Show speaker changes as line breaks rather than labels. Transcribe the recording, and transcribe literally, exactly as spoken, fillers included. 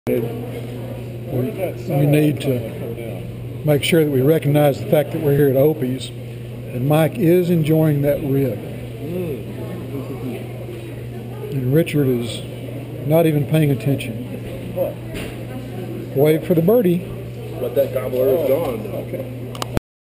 We, we need to make sure that we recognize the fact that we're here at Opie's, and Mike is enjoying that rib. And Richard is not even paying attention. Wait for the birdie.
But that gobbler is gone. Okay.